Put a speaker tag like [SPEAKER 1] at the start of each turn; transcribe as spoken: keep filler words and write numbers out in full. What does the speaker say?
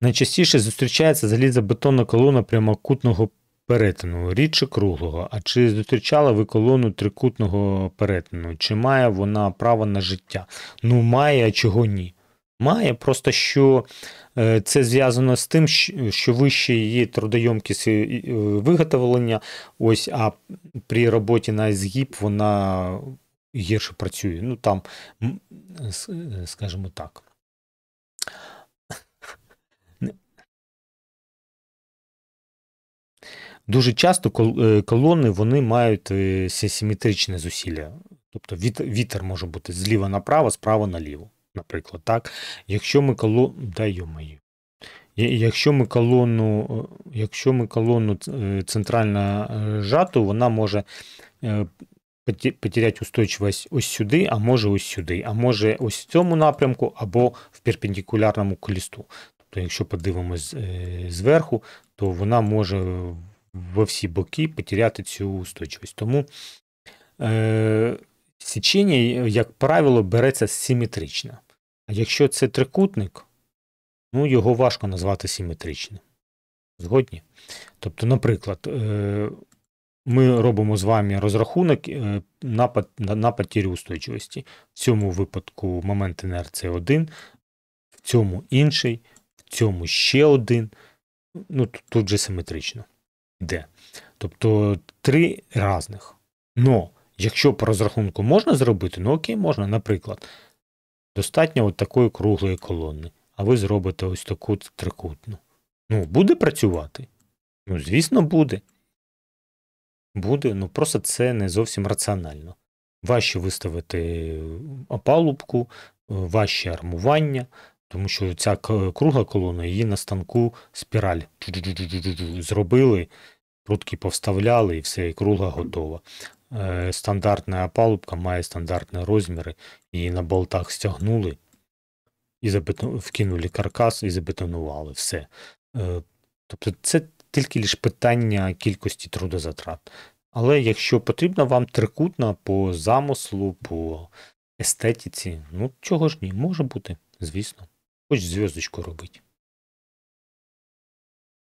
[SPEAKER 1] Найчастіше зустрічається залізобетонна колона прямокутного перетину, рідше круглого. А чи зустрічали ви колону трикутного перетину? Чи має вона право на життя? Ну, має, а чого ні? Має, просто що е, це зв'язано з тим, щ- що вище її трудойомкість е, е, виготовлення, ось, а при роботі на згиб вона гірше працює. Ну, там, м, с- е, скажімо так. Дуже часто кол- е, колони вони мають е, сі- симетричне зусилля. Тобто віт- вітер може бути зліва направо, справа наліво, наприклад. Так? Якщо ми колону. Дай йо-моє. Я- Якщо ми колону, е, якщо ми колону е, центрально е, жату, вона може е, поте- потеряти устойчивість ось сюди, а може ось сюди, а може ось в цьому напрямку, або в перпендикулярному колісту. Тобто, якщо подивимось е, зверху, то вона може во всі боки потеряти цю устойчивість. Тому е, січення, як правило, береться симетрично. А якщо це трикутник, ну його важко назвати симетричним. Згодні? Тобто, наприклад, е, ми робимо з вами розрахунок е, на, пот- на, на потерю устойчивості. В цьому випадку момент інерції один, в цьому інший, в цьому ще один. Ну, тут, тут же симетрично йде. Тобто три різних. Но, якщо по розрахунку можна зробити, ну окей, можна, наприклад, достатньо от такої круглої колони, а ви зробите ось таку трикутну. Ну, буде працювати? Ну, звісно, буде. Буде, ну просто це не зовсім раціонально. Важче виставити опалубку, важче армування, тому що ця к- кругла колона, її на станку спіраль зробили, прутки повставляли і все, і кругла готова. Е, Стандартна опалубка має стандартні розміри, її на болтах стягнули, і забетон... вкинули каркас і забетонували все. Е, Тобто це тільки лише питання кількості трудозатрат. Але якщо потрібно вам трикутна по замислу, по естетиці, ну чого ж ні, може бути, звісно. Хоч зв'язочку робити.